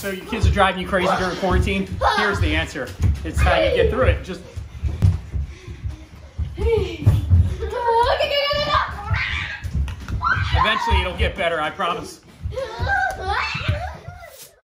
So your kids are driving you crazy during quarantine? Here's the answer. It's how you get through it. Just eventually it'll get better, I promise.